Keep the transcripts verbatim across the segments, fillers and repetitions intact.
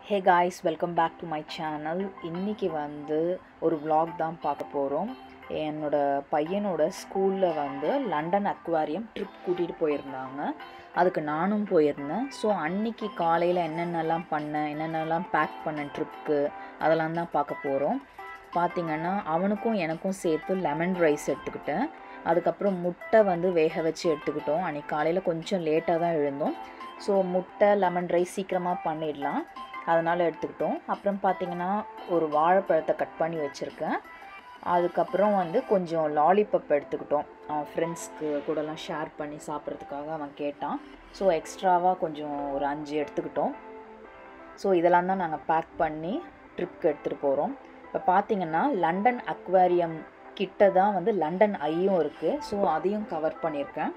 Hey guys, welcome back to my channel. இன்னைக்கு வந்து ஒரு vlog தான் பார்க்க போறோம். என்னோட பையனோட ஸ்கூல்ல வந்து லண்டன் அக்வாரியம் ட்ரிப் கூட்டிட்டு போயிருந்தாங்க. அதுக்கு நானும் போயிருந்தேன். ஸோ அன்னைக்கு காலையில் என்னென்னலாம் பண்ணேன், என்னென்னலாம் பேக் பண்ணேன் ட்ரிப்க்கு, அதெல்லாம் தான் பார்க்க போகிறோம். பார்த்திங்கன்னா அவனுக்கும் எனக்கும் சேர்த்து லெமன் ரைஸ் எடுத்துக்கிட்டேன். அதுக்கப்புறம் முட்டை வந்து வேக வச்சு எடுத்துக்கிட்டோம். அன்றைக்கி காலையில் கொஞ்சம் லேட்டாக தான் எழுந்தோம். ஸோ முட்டை லெமன் ரைஸ் சீக்கிரமாக பண்ணிடலாம், அதனால் எடுத்துக்கிட்டோம். அப்புறம் பார்த்திங்கன்னா ஒரு வாழைப்பழத்தை கட் பண்ணி வச்சுருக்கேன். அதுக்கப்புறம் வந்து கொஞ்சம் லாலிபப் எடுத்துக்கிட்டோம். அவன் ஃப்ரெண்ட்ஸ்க்கு கூடலாம் ஷேர் பண்ணி சாப்பிட்றதுக்காக அவன் கேட்டான். ஸோ எக்ஸ்ட்ராவாக கொஞ்சம் ஒரு அஞ்சு எடுத்துக்கிட்டோம். ஸோ இதெல்லாம் தான் நாங்கள் பேக் பண்ணி ட்ரிப்க்கு எடுத்துகிட்டு போகிறோம். இப்போ பார்த்திங்கன்னா லண்டன் அக்வாரியம் கிட்ட தான் வந்து லண்டன் ஐயும் இருக்குது. ஸோ அதையும் கவர் பண்ணியிருக்கேன்.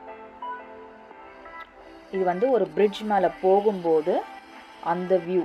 இது வந்து ஒரு பிரிட்ஜ் மேலே போகும்போது அந்த வியூ.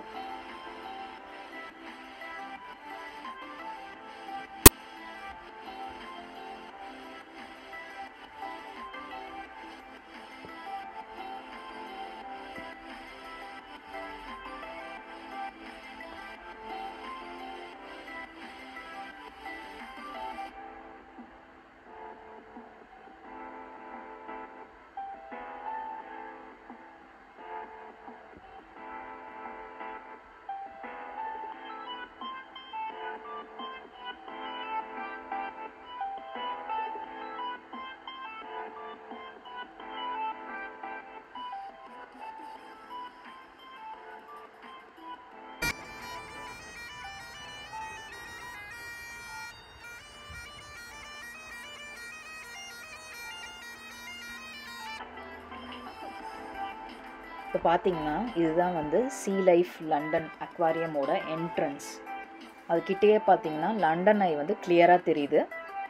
இப்போ பார்த்தீங்கன்னா இதுதான் வந்து சீ லைஃப் லண்டன் அக்வாரியமோட என்ட்ரன்ஸ். அதுக்கிட்டேயே பார்த்தீங்கன்னா லண்டன் ஐ வந்து கிளியராக தெரியுது.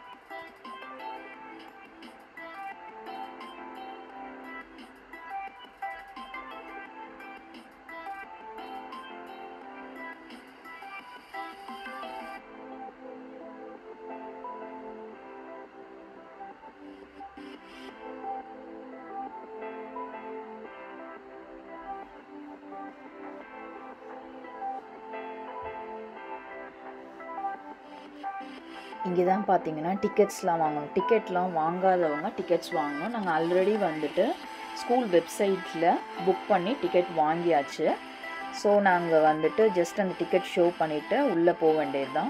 இங்கே தான் பார்த்தீங்கன்னா டிக்கெட்ஸ்லாம் வாங்கணும். டிக்கெட்லாம் வாங்காதவங்க டிக்கெட்ஸ் வாங்கணும். நாங்கள் ஆல்ரெடி வந்துட்டு ஸ்கூல் வெப்சைட்டில் புக் பண்ணி டிக்கெட் வாங்கியாச்சு. ஸோ நாங்கள் வந்துட்டு ஜஸ்ட் அந்த டிக்கெட் ஷோ பண்ணிவிட்டு உள்ளே போக வேண்டியது தான்.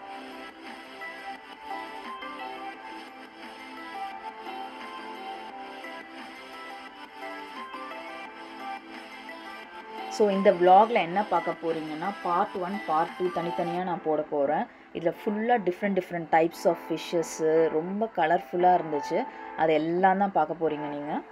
ஸோ இந்த விலாகில் என்ன பார்க்க போகிறீங்கன்னா பார்ட் ஒன் பார்ட் டூ தனித்தனியாக நான் போட போகிறேன். இதில் ஃபுல்லாக different different types of fishes ரொம்ப கலர்ஃபுல்லாக இருந்துச்சு. அது எல்லாம் தான் பார்க்க போகிறீங்க நீங்கள்.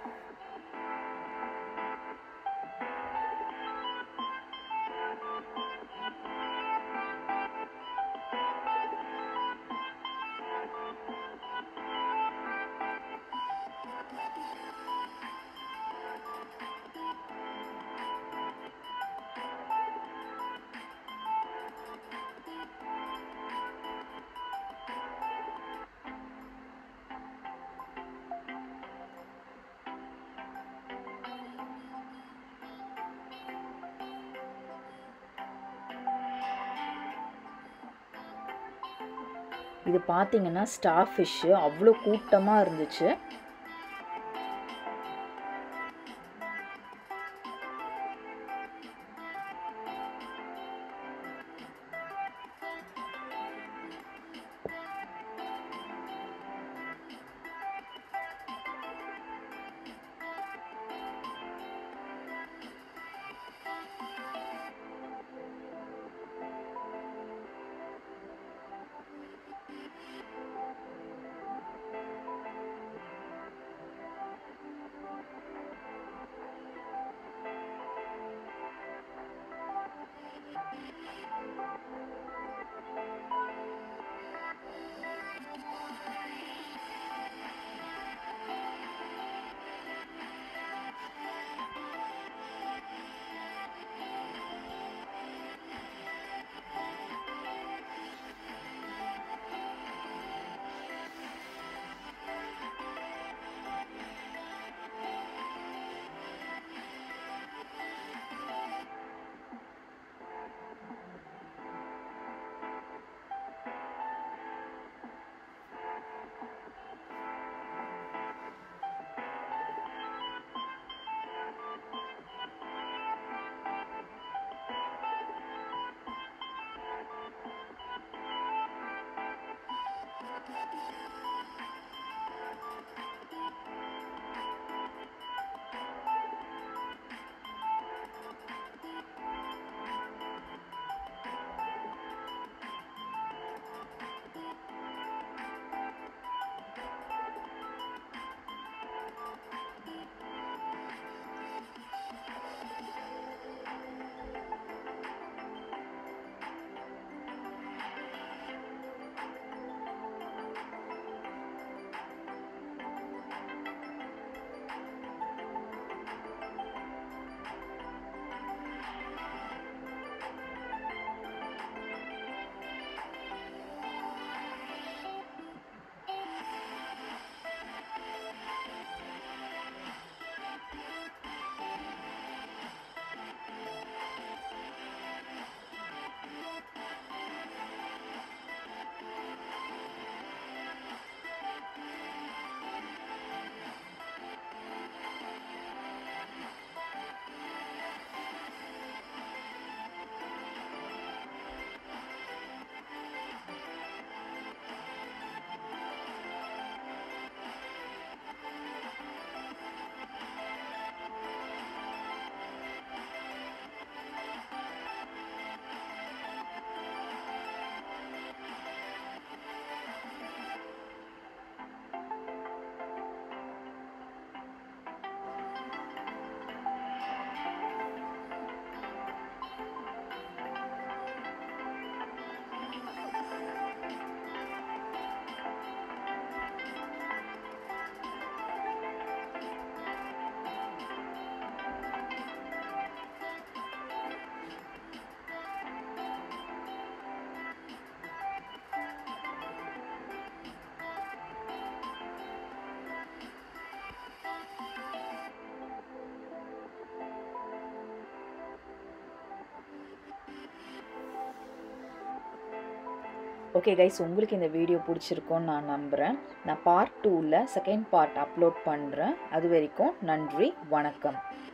இது பார்த்தீங்கன்னா ஸ்டார் ஃபிஷ்ஷு அவ்வளோ கூட்டமாக இருந்துச்சு. ஓகே கைஸ், உங்களுக்கு இந்த வீடியோ பிடிச்சிருக்கோன்னு நான் நம்புகிறேன். நான் பார்ட் டூவில் செகண்ட் பார்ட் அப்லோட் பண்ணுறேன். அது வரைக்கும் நன்றி, வணக்கம்.